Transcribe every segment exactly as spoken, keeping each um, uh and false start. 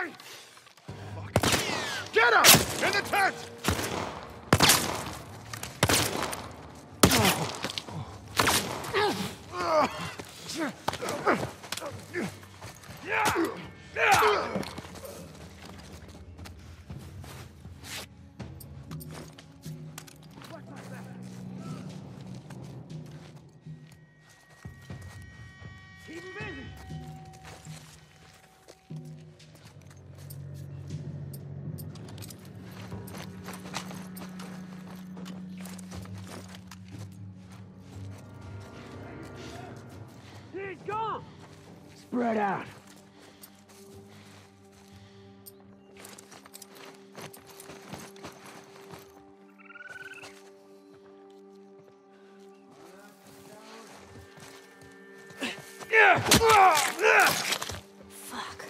boy! Fuck. Get him! In the tent! Keep him busy. He's gone. Spread out. Fuck.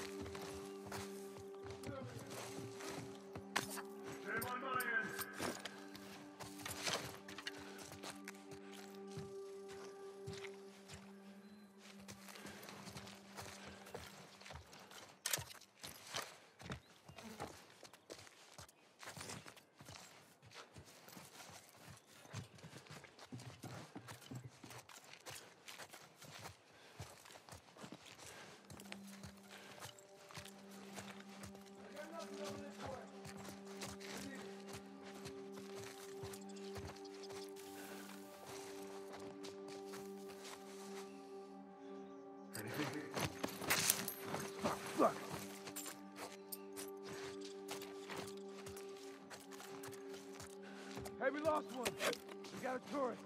Fuck, fuck. Hey, we lost one. We got a tourist.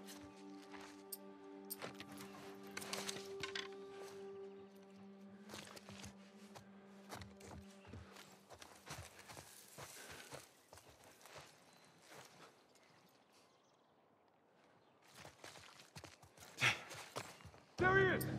There he is!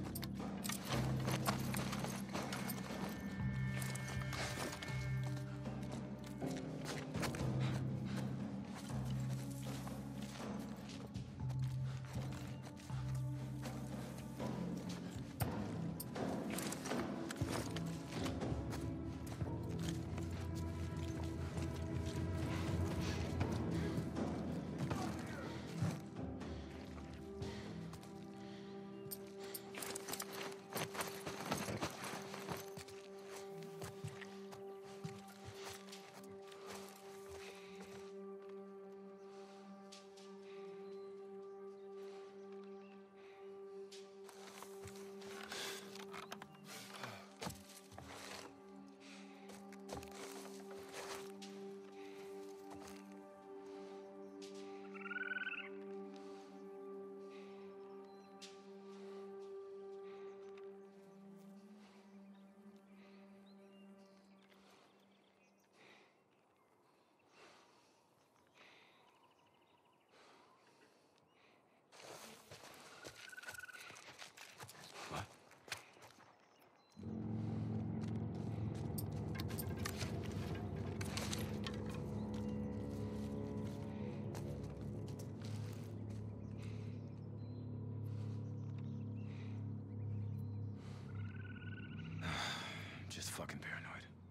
Just fucking paranoid.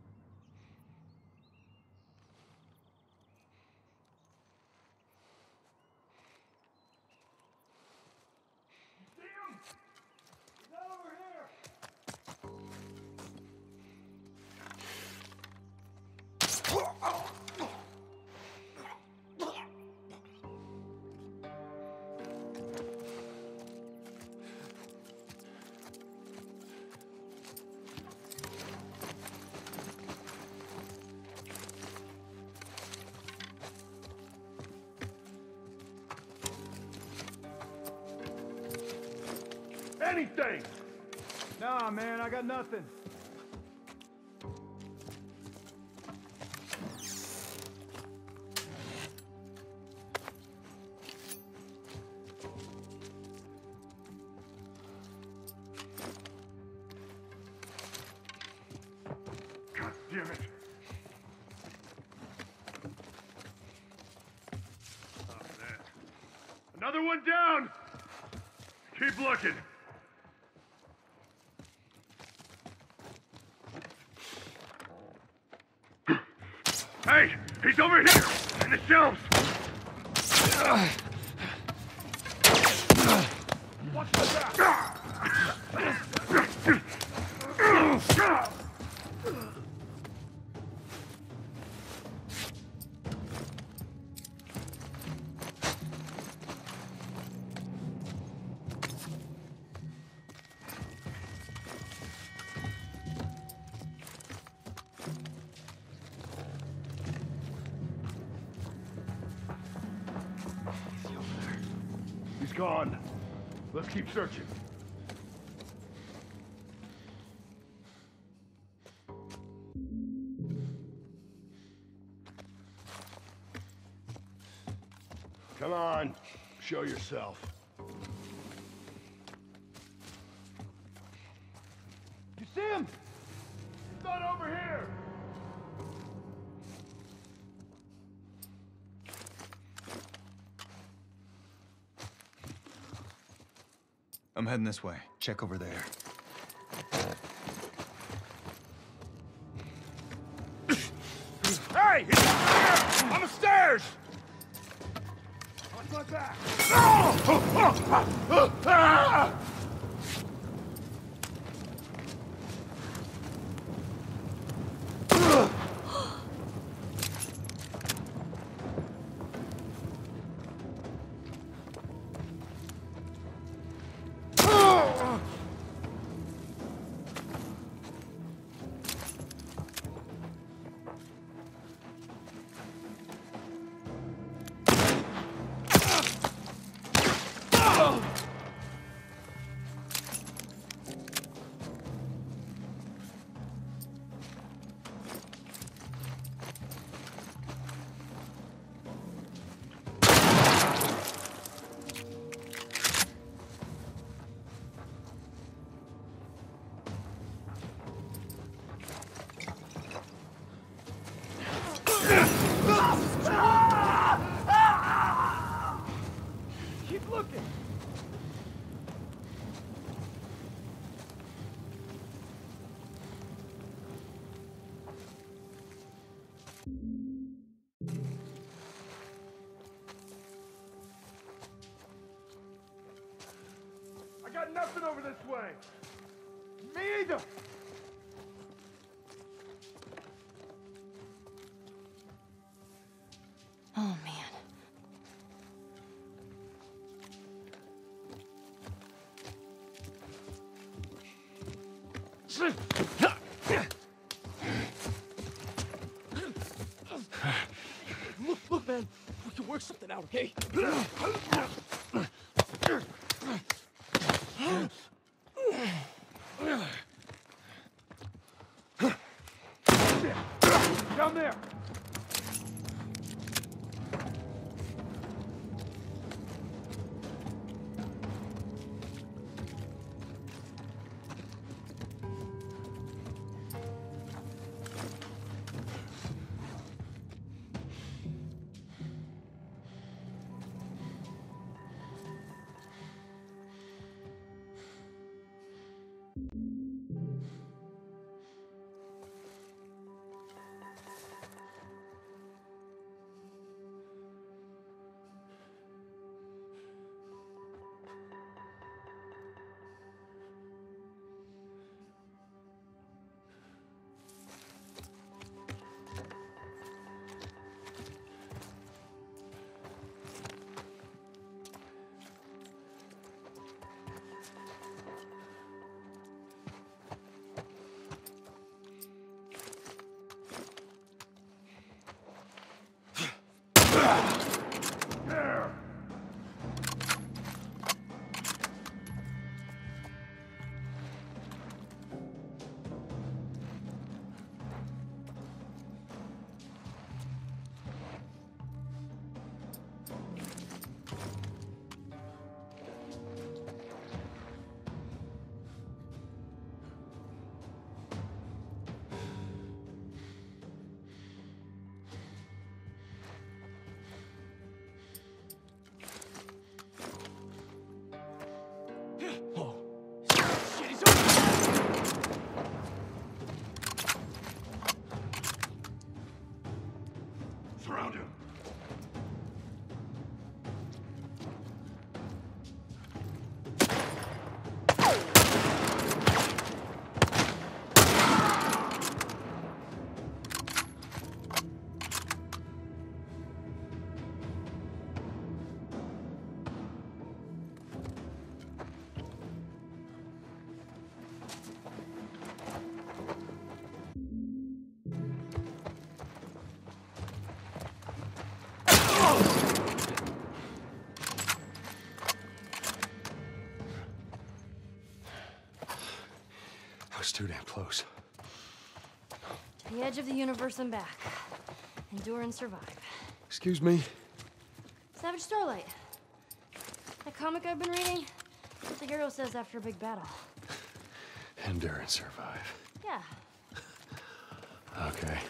Anything! Nah, man, I got nothing. God damn it. Oh, man. Another one down! Keep looking. Hey, he's over here! In the shelves! Watch my back! He's gone. Let's keep searching. Come on, show yourself. You see him? He's not over here! I'm heading this way. Check over there. Hey! He's over here! On the stairs! Watch my back! Oh! Keep looking! I got nothing over this way! Me either! Oh, man. Look, look, man. We can work something out, okay? Down there! The edge of the universe and back. Endure and survive. Excuse me? Savage Starlight. That comic I've been reading? What the hero says after a big battle. Endure and survive. Yeah. Okay.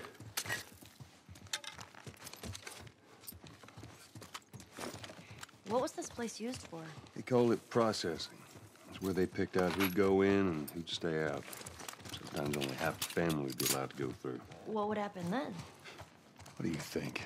What was this place used for? They call it processing. It's where they picked out who'd go in and who'd stay out. Sometimes only half the family would be allowed to go through. What would happen then? What do you think?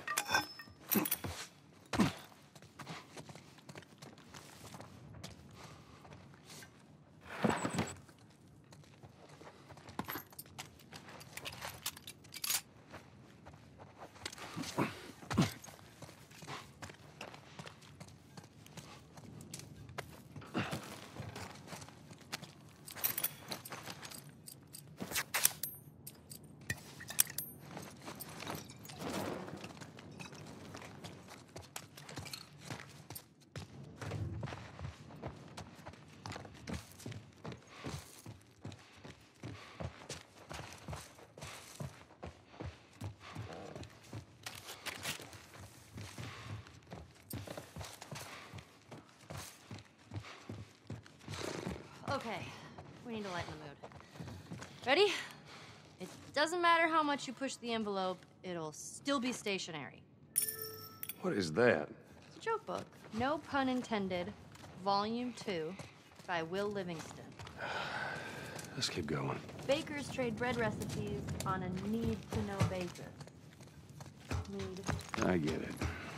Okay, we need to lighten the mood. Ready? It doesn't matter how much you push the envelope, it'll still be stationary. What is that? It's a joke book. No pun intended. Volume two by Will Livingston. Let's keep going. Bakers trade bread recipes on a need-to-know basis. Need. I get it.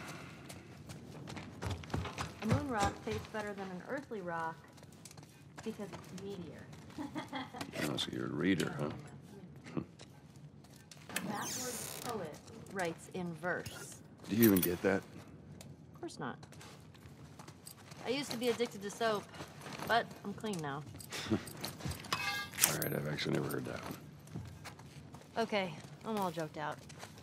A moon rock tastes better than an earthly rock because it's meatier. Oh, so you're a reader, huh? A backwards poet writes in verse. Do you even get that? Of course not. I used to be addicted to soap, but I'm clean now. All right, I've actually never heard that one. Okay, I'm all joked out.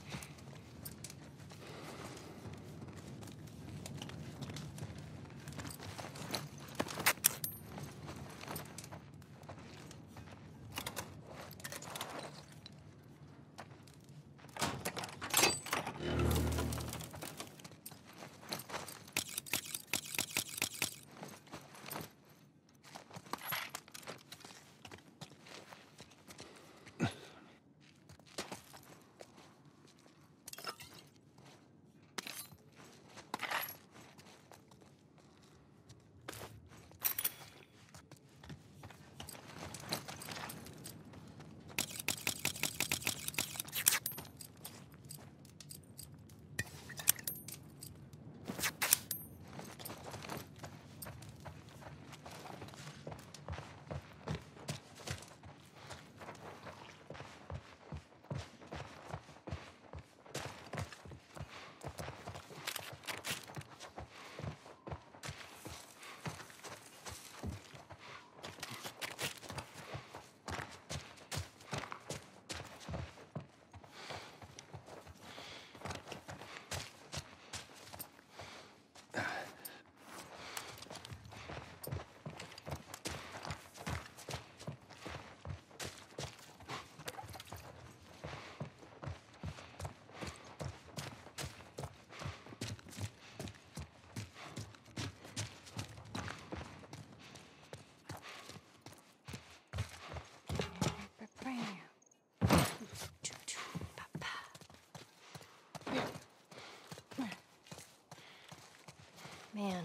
Man,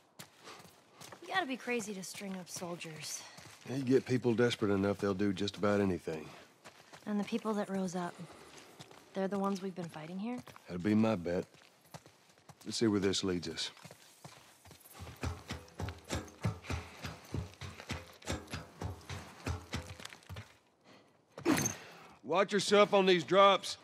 you gotta be crazy to string up soldiers. Yeah, you get people desperate enough, they'll do just about anything. And the people that rose up, they're the ones we've been fighting here? That'd be my bet. Let's see where this leads us. Watch yourself on these drops.